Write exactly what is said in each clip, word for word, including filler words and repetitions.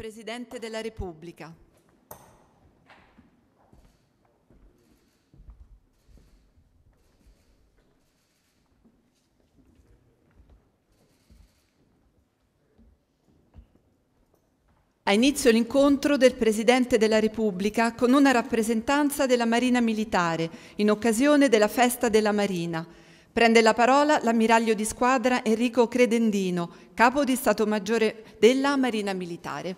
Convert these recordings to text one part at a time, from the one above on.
Presidente della Repubblica. Ha inizio l'incontro del Presidente della Repubblica con una rappresentanza della Marina Militare in occasione della Festa della Marina. Prende la parola l'ammiraglio di squadra Enrico Credendino, capo di Stato Maggiore della Marina Militare.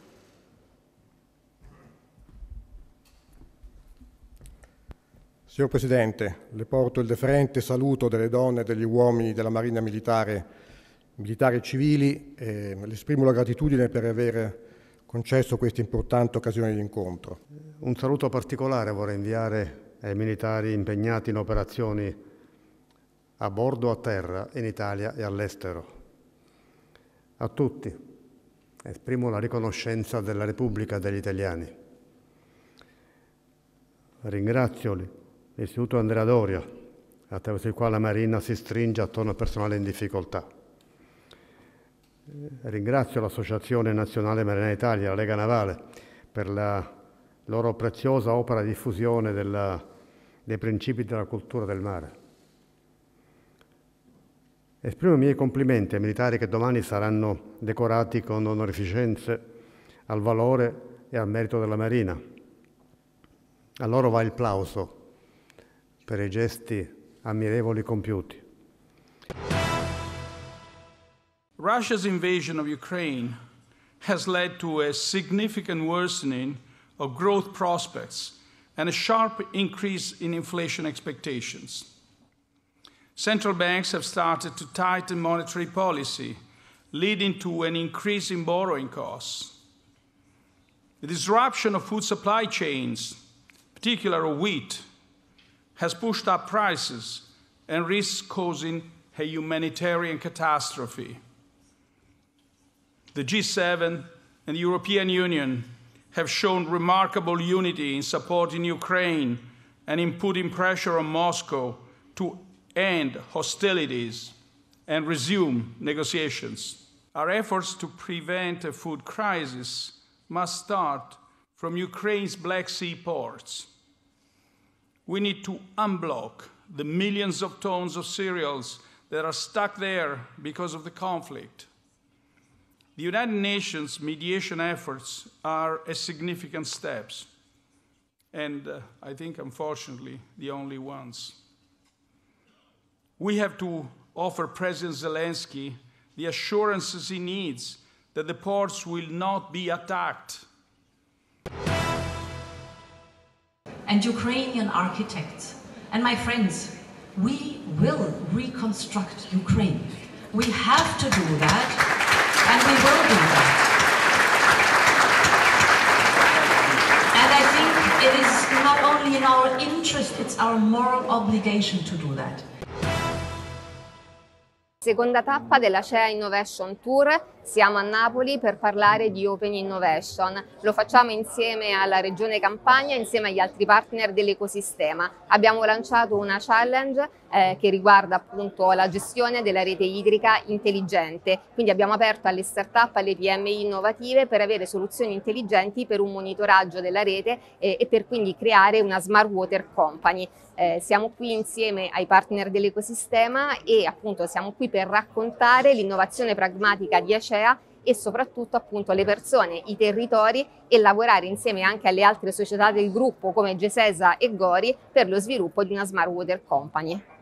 Signor Presidente, le porto il deferente saluto delle donne e degli uomini della Marina Militare, militari e civili, e le esprimo la gratitudine per aver concesso questa importante occasione di incontro. Un saluto particolare vorrei inviare ai militari impegnati in operazioni a bordo o a terra, in Italia e all'estero. A tutti esprimo la riconoscenza della Repubblica degli italiani. Ringrazio l'Istituto Andrea Doria, attraverso il quale la Marina si stringe attorno al personale in difficoltà. Ringrazio l'Associazione Nazionale Marina Italia, la Lega Navale, per la loro preziosa opera di diffusione della, dei principi della cultura del mare. Esprimo i miei complimenti ai militari che domani saranno decorati con onorificenze al valore e al merito della Marina. A loro va il plauso per i gesti ammirevoli compiuti. Russia's invasion of Ukraine has led to a significant worsening of growth prospects and a sharp increase in inflation expectations. Central banks have started to tighten monetary policy, leading to an increase in borrowing costs. The disruption of food supply chains, particularly of wheat, has pushed up prices and risks causing a humanitarian catastrophe. The G seven and the European Union have shown remarkable unity in supporting Ukraine and in putting pressure on Moscow to end hostilities and resume negotiations. Our efforts to prevent a food crisis must start from Ukraine's Black Sea ports. We need to unblock the millions of tons of cereals that are stuck there because of the conflict. The United Nations mediation efforts are a significant steps, and uh, I think, unfortunately, the only ones. We have to offer President Zelensky the assurances he needs that the ports will not be attacked. And Ukrainian architects, and my friends, we will reconstruct Ukraine. We have to do that. And we will do that. And I think it is not only in our interest, it's our moral obligation to do that. Seconda tappa della C E A Innovation Tour, siamo a Napoli per parlare di Open Innovation. Lo facciamo insieme alla Regione Campania, insieme agli altri partner dell'ecosistema. Abbiamo lanciato una challenge eh, che riguarda appunto la gestione della rete idrica intelligente. Quindi abbiamo aperto alle start-up, alle P M I innovative per avere soluzioni intelligenti per un monitoraggio della rete eh, e per quindi creare una Smart Water Company. Eh, siamo qui insieme ai partner dell'ecosistema e appunto siamo qui per raccontare l'innovazione pragmatica di Acea e soprattutto appunto le persone, i territori e lavorare insieme anche alle altre società del gruppo come Gesesa e Gori per lo sviluppo di una Smart Water Company.